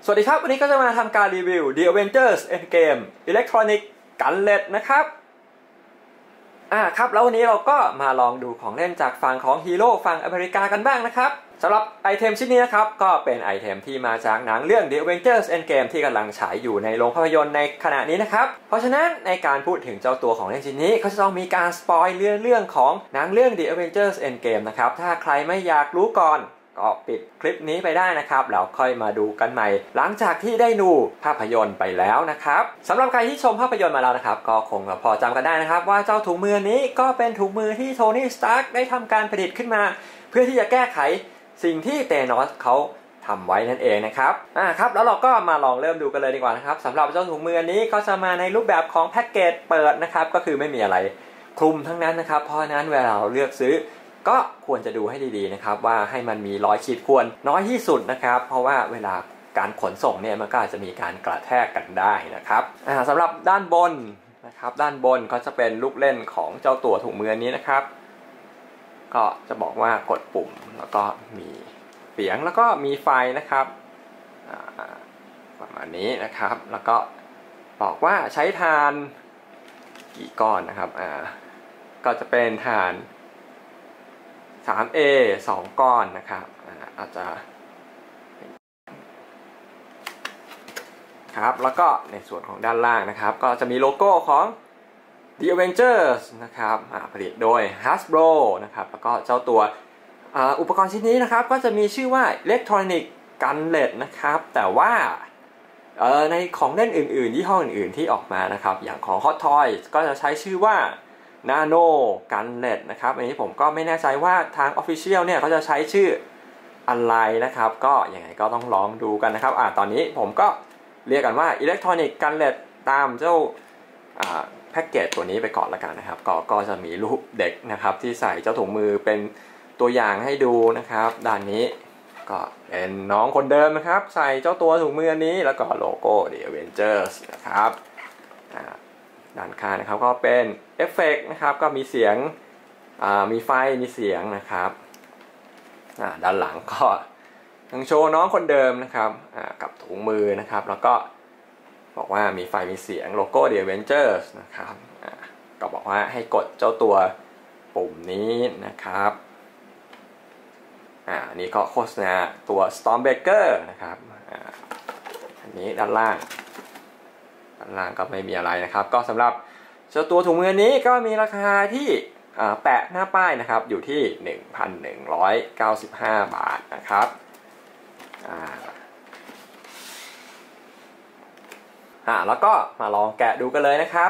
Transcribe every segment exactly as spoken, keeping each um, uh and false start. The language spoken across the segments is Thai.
สวัสดีครับวันนี้ก็จะมาทำการรีวิว The Avengers Endgame Electronic Gunlet นะครับอ่าครับแล้ววันนี้เราก็มาลองดูของเล่นจากฝั่งของฮีโร่ฝั่งอเมริกากันบ้างนะครับสำหรับไอเทมชิ้นนี้นะครับก็เป็นไอเทมที่มาจากหนังเรื่อง The Avengers Endgame ที่กำลังฉายอยู่ในโรงภาพยนตร์ในขณะนี้นะครับเพราะฉะนั้นในการพูดถึงเจ้าตัวของเล่นชิ้นนี้เขาจะต้องมีการสปอยเรื่องเรื่องของหนังเรื่อง The Avengers Endgame นะครับถ้าใครไม่อยากรู้ก่อนก็ปิดคลิปนี้ไปได้นะครับแล้วค่อยมาดูกันใหม่หลังจากที่ได้ดูภาพยนตร์ไปแล้วนะครับสำหรับใครที่ชมภาพยนตร์มาแล้วนะครับก็คงพอจำกันได้นะครับว่าเจ้าถุงมือนี้ก็เป็นถุงมือที่โทนี่สตาร์กได้ทำการผลิตขึ้นมาเพื่อที่จะแก้ไขสิ่งที่เธนอสเขาทำไว้นั่นเองนะครับอ่าครับแล้วเราก็มาลองเริ่มดูกันเลยดีกว่านะครับสำหรับเจ้าถุงมือนี้ก็จะมาในรูปแบบของแพ็กเกจเปิดนะครับก็คือไม่มีอะไรคลุมทั้งนั้นนะครับเพราะฉะนั้นเวลาเราเลือกซื้อก็ควรจะดูให้ดีๆนะครับว่าให้มันมีรอยขีดข่วนน้อยที่สุดนะครับเพราะว่าเวลาการขนส่งเนี่ยมันก็อาจจะมีการกระแทกกันได้นะครับอ่าสำหรับด้านบนนะครับด้านบนก็จะเป็นลูกเล่นของเจ้าตัวถุงมือนี้นะครับก็จะบอกว่ากดปุ่มแล้วก็มีเสียงแล้วก็มีไฟนะครับประมาณนี้นะครับแล้วก็บอกว่าใช้ถ่านกี่ก้อนนะครับอ่าก็จะเป็นถ่านสาม เอ สองก้อนนะครับอาจจะครับแล้วก็ในส่วนของด้านล่างนะครับก็จะมีโลโก้ของ The Avengers นะครับผลิตโดย Hasbro นะครับแล้วก็เจ้าตัวอุปกรณ์ชิ้นนี้นะครับก็จะมีชื่อว่า Electronic Gunlet นะครับแต่ว่าในของเล่นอื่นๆยี่ห้ออื่นๆที่ออกมานะครับอย่างของ Hot Toys ก็จะใช้ชื่อว่าNano Gunlet นะครับอันนี้ผมก็ไม่แน่ใจว่าทาง Official เนี่ยเขาจะใช้ชื่ออะไรนะครับก็ยังไงก็ต้องลองดูกันนะครับอ่าตอนนี้ผมก็เรียกกันว่า Electronic Gunlet ตามเจ้าแพ็กเกจตัวนี้ไปก่อนละกันนะครับก็ก็จะมีรูปเด็กนะครับที่ใส่เจ้าถุงมือเป็นตัวอย่างให้ดูนะครับด้านนี้ก็เป็นน้องคนเดิมนะครับใส่เจ้าตัวถุงมือนี้แล้วก็โลโก้ The Avengers นะครับด้านข้างนะครับก็เป็นเอฟเฟกต์นะครับก็มีเสียงมีไฟมีเสียงนะครับด้านหลังก็ยังโชว์น้องคนเดิมนะครับกับถุงมือนะครับแล้วก็บอกว่ามีไฟมีเสียงโลโก้ The Avengers นะครับก็บอกว่าให้กดเจ้าตัวปุ่มนี้นะครับอ่าอันนี้ก็โฆษณาตัว Stormbreaker นะครับอ่าอันนี้ด้านล่างด้านล่างก็ไม่มีอะไรนะครับก็สำหรับเจ้าตัวถุงมือนี้ก็มีราคาที่แปะหน้าป้ายนะครับอยู่ที่ หนึ่งพันหนึ่งร้อยเก้าสิบห้า บาทนะครับอ่าอ่าแล้วก็มาลองแกะดูกันเลยนะครับ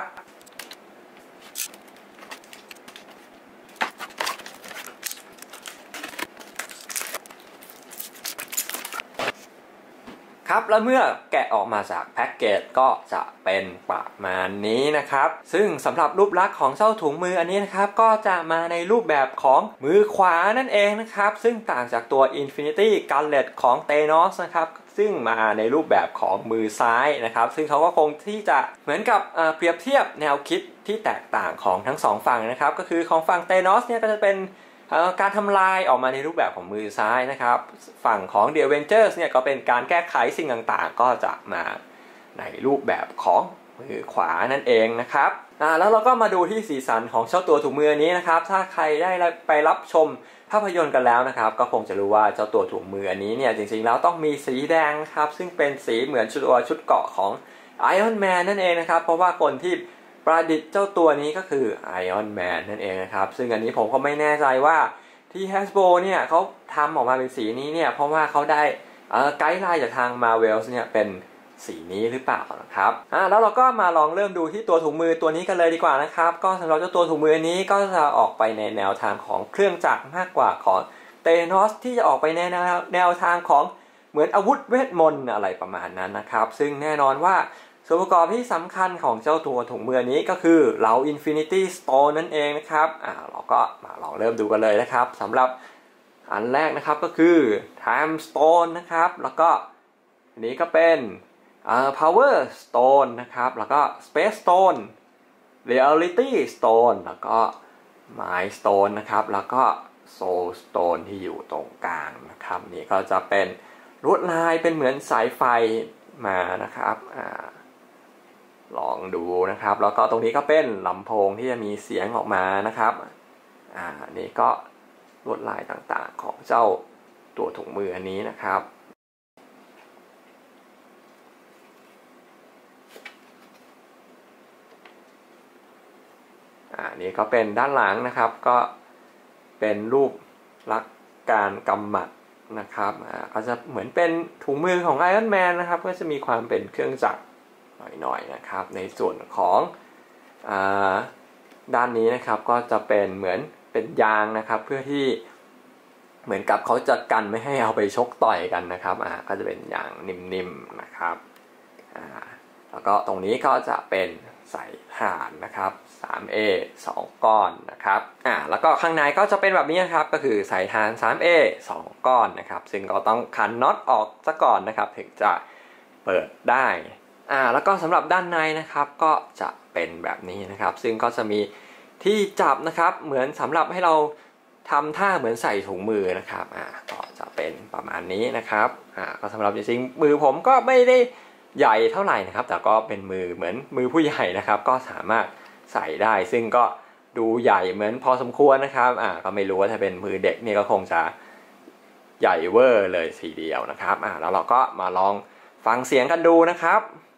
ครับแล้วเมื่อแกะออกมาจากแพ็กเกจก็จะเป็นประมาณนี้นะครับซึ่งสำหรับรูปลักษณ์ของเจ้าถุงมืออันนี้นะครับก็จะมาในรูปแบบของมือขวานั่นเองนะครับซึ่งต่างจากตัว Infinity Gunlet ของ Thanos นะครับซึ่งมาในรูปแบบของมือซ้ายนะครับซึ่งเขาก็คงที่จะเหมือนกับเปรียบเทียบแนวคิดที่แตกต่างของทั้งสองฝั่งนะครับก็คือของฝั่ง Thanos เนี่ยก็จะเป็นการทำลายออกมาในรูปแบบของมือซ้ายนะครับฝั่งของ The Avengers เนี่ยก็เป็นการแก้ไขสิ่งต่างๆก็จะมาในรูปแบบของมือขวานั่นเองนะครับอ่าแล้วเราก็มาดูที่สีสันของเจ้าตัวถุงมือนี้นะครับถ้าใครได้ไปรับชมภาพยนตร์กันแล้วนะครับก็คงจะรู้ว่าเจ้าตัวถุงมืออันนี้เนี่ยจริงๆแล้วต้องมีสีแดงครับซึ่งเป็นสีเหมือนชุดตัวชุดเกราะของ Iron Man นั่นเองนะครับเพราะว่าคนที่ประดิษฐ์เจ้าตัวนี้ก็คือ Iron Man นั่นเองนะครับซึ่งอันนี้ผมก็ไม่แน่ใจว่าที่ Hasbro เนี่ยเขาทำออกมาเป็นสีนี้เนี่ยเพราะว่าเขาได้ไกด์ไลน์จากทาง Marvel เนี่ยเป็นสีนี้หรือเปล่านะครับอ่าแล้วเราก็มาลองเริ่มดูที่ตัวถุงมือตัวนี้กันเลยดีกว่านะครับก็สำหรับเจ้าตัวถุงมือนี้ก็จะออกไปในแนวทางของเครื่องจักรมากกว่าของ Thanos ที่จะออกไปในแนวแนวทางของเหมือนอาวุธเวทมนต์อะไรประมาณนั้นนะครับซึ่งแน่นอนว่าส่วนประกอบที่สำคัญของเจ้าตัวถุงมือนี้ก็คือเหลา Infinity Stone นั่นเองนะครับอ่าเราก็มาลองเริ่มดูกันเลยนะครับสำหรับอันแรกนะครับก็คือ Time Stone นะครับแล้วก็อันนี้ก็เป็นอ่า Power Stone นะครับแล้วก็ Space Stone Reality Stone แล้วก็ Mind Stone นะครับแล้วก็ Soul Stone ที่อยู่ตรงกลางนะครับนี่ก็จะเป็นลวดลายเป็นเหมือนสายไฟมานะครับอ่าลองดูนะครับแล้วก็ตรงนี้ก็เป็นลำโพงที่จะมีเสียงออกมานะครับอ่านี่ก็ลวดลายต่างๆของเจ้าตัวถุงมืออันนี้นะครับอ่านี่ก็เป็นด้านหลังนะครับก็เป็นรูปลักษณ์การกำหมัดนะครับอ่าก็จะเหมือนเป็นถุงมือของไอรอนแมนนะครับก็จะมีความเป็นเครื่องจักรหน่อยๆนะครับในส่วนของอ่าด้านนี้นะครับก็จะเป็นเหมือนเป็นยางนะครับเพื่อที่เหมือนกับเขาจะกันไม่ให้เอาไปชกต่อยกันนะครับอ่าก็จะเป็นยางนิ่มๆนะครับอ่าแล้วก็ตรงนี้ก็จะเป็นใส่ถ่านนะครับ ทรี เอ สอง ก้อนนะครับอ่าแล้วก็ข้างในก็จะเป็นแบบนี้นะครับก็คือใส่ถ่าน ทรี เอ สอง ก้อนนะครับซึ่งก็ต้องขันน็อตออกซะก่อนนะครับถึงจะเปิดได้อ่าแล้วก็สำหรับด้านในนะครับก็จะเป็นแบบนี้นะครับซึ่งก็จะมีที่จับนะครับเหมือนสำหรับให้เราทำท่าเหมือนใส่ถุงมือนะครับอ่าก็จะเป็นประมาณนี้นะครับอ่าก็สำหรับจริงๆมือผมก็ไม่ได้ใหญ่เท่าไหร่นะครับแต่ก็เป็นมือเหมือนมือผู้ใหญ่นะครับก็สามารถใส่ได้ซึ่งก็ดูใหญ่เหมือนพอสมควรนะครับอ่าก็ไม่รู้ว่าถ้าเป็นมือเด็กนี่ก็คงจะใหญ่เวอร์เลยทีเดียวนะครับอ่าแล้วเราก็มาลองฟังเสียงกันดูนะครับ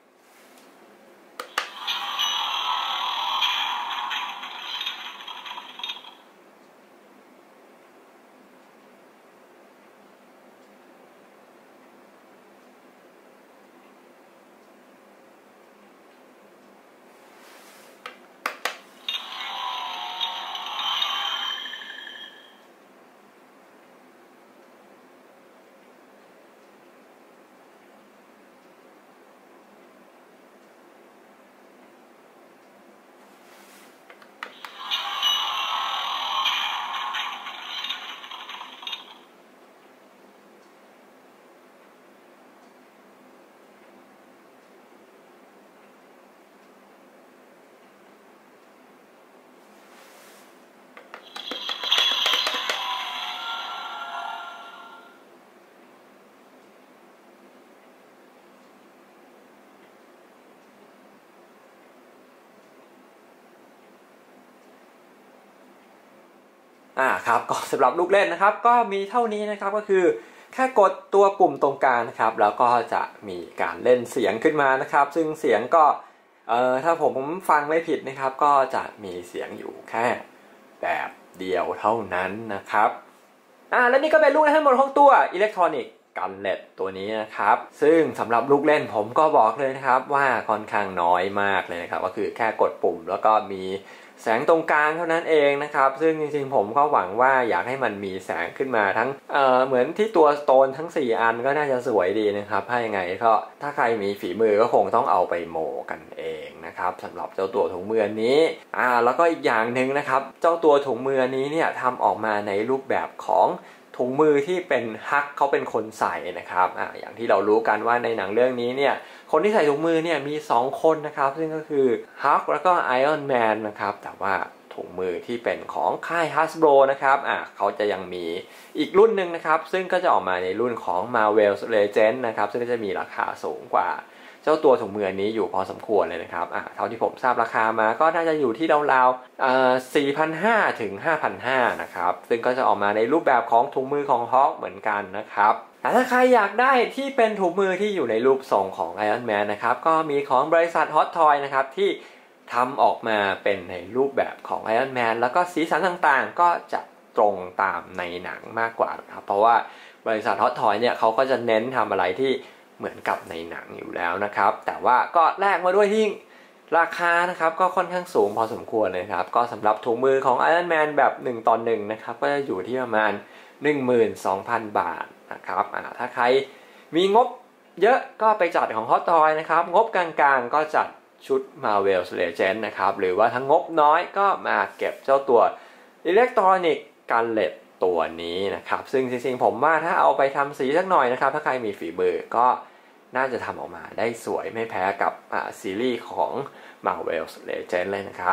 อ่าครับก็สำหรับลูกเล่นนะครับก็มีเท่านี้นะครับก็คือแค่กดตัวปุ่มตรงกลางนะครับแล้วก็จะมีการเล่นเสียงขึ้นมานะครับซึ่งเสียงก็เอ่อถ้าผมฟังไม่ผิดนะครับก็จะมีเสียงอยู่แค่แบบเดียวเท่านั้นนะครับอ่าและนี่ก็เป็นลูกเล่นทั้งหมดของตัวอิเล็กทรอนิกส์กันเน็ตตัวนี้นะครับซึ่งสำหรับลูกเล่นผมก็บอกเลยนะครับว่าค่อนข้างน้อยมากเลยนะครับก็คือแค่กดปุ่มแล้วก็มีแสงตรงกลางเท่านั้นเองนะครับซึ่งจริงๆผมก็หวังว่าอยากให้มันมีแสงขึ้นมาทั้งเอ่อเหมือนที่ตัวสโตนทั้งสี่อันก็น่าจะสวยดีนะครับถ้ายังไงก็ถ้าใครมีฝีมือก็คงต้องเอาไปโมกันเองนะครับสำหรับเจ้าตัวถุงมือนี้อ่าแล้วก็อีกอย่างหนึ่งนะครับเจ้าตัวถุงมือนี้เนี่ยทำออกมาในรูปแบบของถุงมือที่เป็นฮักเขาเป็นคนใส่นะครับอ่าอย่างที่เรารู้กันว่าในหนังเรื่องนี้เนี่ยคนที่ใส่ถุงมือเนี่ยมีสองคนนะครับซึ่งก็คือฮักแล้วก็ไอรอนแมนนะครับแต่ว่าถุงมือที่เป็นของค่าย Hasbro นะครับอ่าเขาจะยังมีอีกรุ่นหนึ่งนะครับซึ่งก็จะออกมาในรุ่นของ Marvel's Legends นะครับซึ่งก็จะมีราคาสูงกว่าเจ้าตัวถุงมือนี้อยู่พอสมควรเลยนะครับอ่าเท่าที่ผมทราบราคามาก็น่าจะอยู่ที่ราวๆอ่า สี่พันห้าร้อย ถึง ห้าพันห้าร้อย นะครับซึ่งก็จะออกมาในรูปแบบของถุงมือของฮอคเหมือนกันนะครับแต่ถ้าใครอยากได้ที่เป็นถุงมือที่อยู่ในรูปทรงของ Iron Man นะครับก็มีของบริษัท Hot Toy นะครับที่ทำออกมาเป็นในรูปแบบของ Iron Man แล้วก็สีสันต่างๆก็จะตรงตามในหนังมากกว่าครับเพราะว่าบริษัท Hot Toy เนี่ยเขาก็จะเน้นทำอะไรที่เหมือนกับในหนังอยู่แล้วนะครับแต่ว่าก็แลกมาด้วยที่ราคานะครับก็ค่อนข้างสูงพอสมควรเลยครับก็สำหรับถุงมือของ Iron Man แบบหนึ่งต่อหนึ่งนะครับก็จะอยู่ที่ประมาณ หนึ่งหมื่นสองพัน บาทนะครับถ้าใครมีงบเยอะก็ไปจัดของ Hot Toy นะครับงบกลางๆก็จัดชุด Marvel's Legends นะครับหรือว่าทั้งงบน้อยก็มาเก็บเจ้าตัว Electronic Gunlet ตัวนี้นะครับซึ่งจริงๆผมว่าถ้าเอาไปทำสีสักหน่อยนะครับถ้าใครมีฝีมือก็น่าจะทำออกมาได้สวยไม่แพ้กับซีรีส์ของ Marvel's Legends เลยนะครับ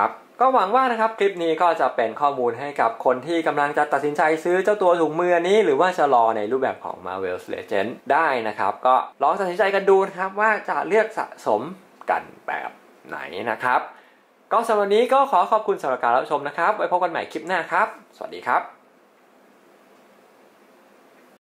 ก็หวังว่านะครับคลิปนี้ก็จะเป็นข้อมูลให้กับคนที่กำลังจะตัดสินใจซื้อเจ้าตัวถุงมือนี้หรือว่าจะรอในรูปแบบของ Marvel's Legends ได้นะครับก็ลองตัดสินใจกันดูนะครับว่าจะเลือกสะสมกันแบบไหนนะครับก็สำหรับวันนี้ก็ขอขอบคุณสำหรับการรับชมนะครับไว้พบกันใหม่คลิปหน้าครับสวัสดีครับ